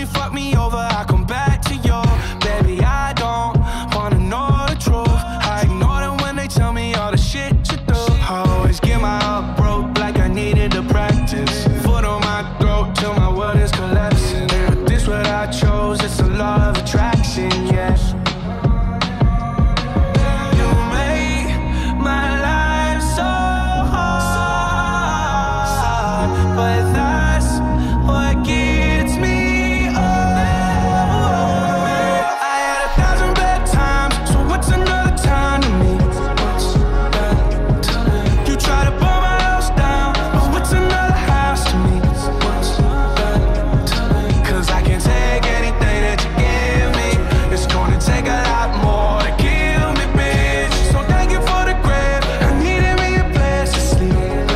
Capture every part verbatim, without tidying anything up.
me, fuck me over, I come back to you. Baby, I don't wanna know the truth. I ignore them when they tell me all the shit you do. I always get my heart broke like I needed to practice. Foot on my throat till my world is collapsing. But this what I chose, it's a law of attraction, yeah. You made my life so hard, but that's what gets me up. I had a thousand bad times, so what's another time to me? You try to burn my house down, but what's another house to me? Cause I can't take anything that you give me. It's gonna take a lot more to kill me, bitch. So thank you for the grave, I needed me a place to sleep.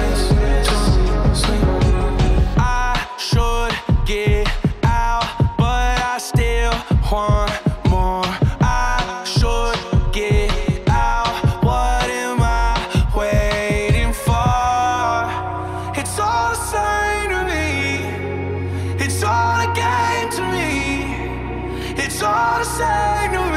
I should get out, but I still want more. I should get out, what am I waiting for? It's all the same to me. It's all a game to me. It's all the same to me.